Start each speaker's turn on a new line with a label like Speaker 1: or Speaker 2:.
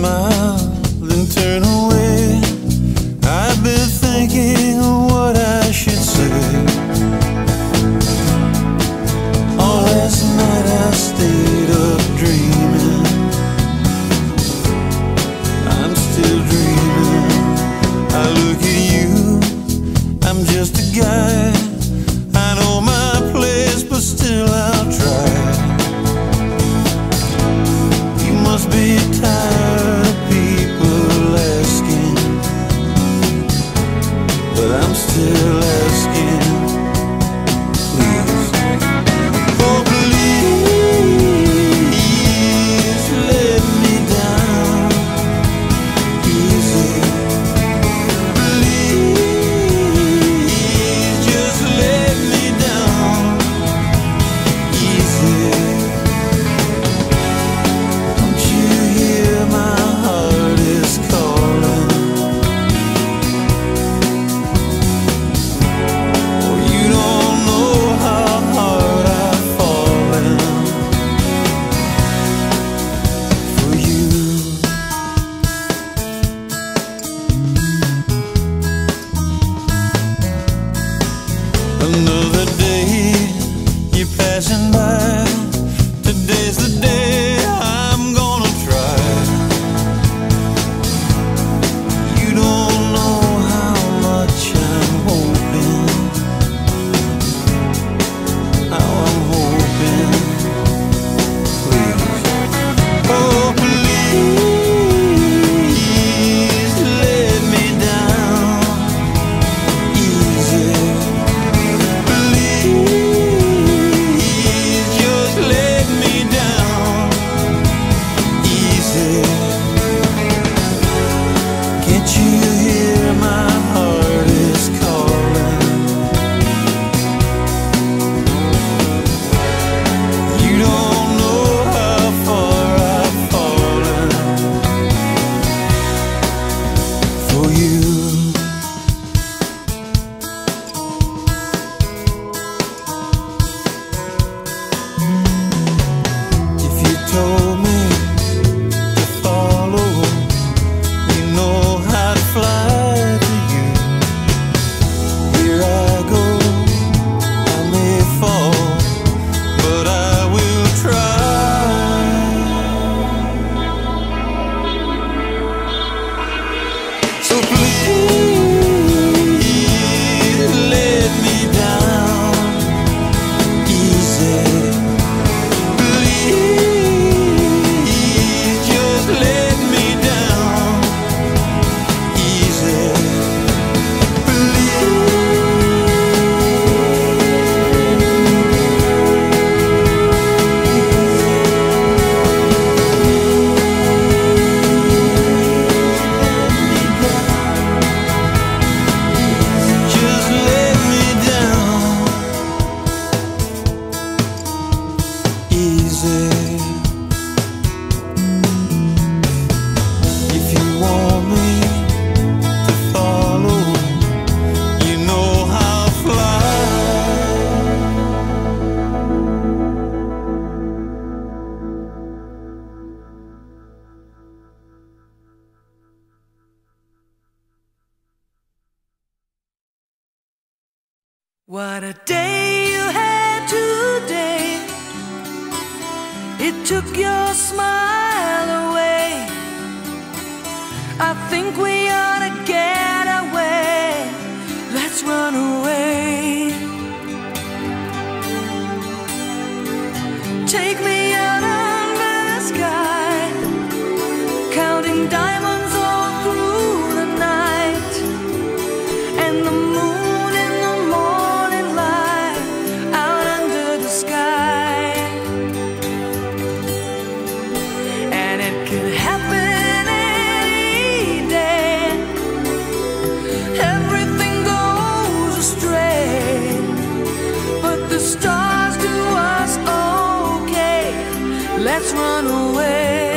Speaker 1: smile, then turn away. I've been thinking of what I should say. All last night I stayed up dreaming. I'm still dreaming. I look at you, I'm just a guy. I know my place, but still I'll try. You must be tired of people asking, but I'm still asking. Please, oh please, let me down easy. Please, just let me down easy. Don't you hear my heart is calling? Oh, you don't know how hard I've fallen for you. Another day, you're passing by. Today's the day I'm gonna try. You don't know how much I'm hoping, how I'm hoping. Please, oh please, let me down easy. Please, just let me down easy. Can't you hear my heart is calling? You don't know how far I've fallen for you. If you told me to follow, you know how to fly to you. Here I go, I may fall, but I will try. So please, let me down easy. Please, just let me down easy. Just let me down easy. If you want me to follow, you know how to fly.
Speaker 2: What a day you had today. It took your smile away. I think we ought to get away. Let's run away. Take me out under the sky, counting diamonds all through the night, and the moon in the morning light out under the sky. And it could happen any day. Everything goes astray, but the stars do us okay. Let's run away.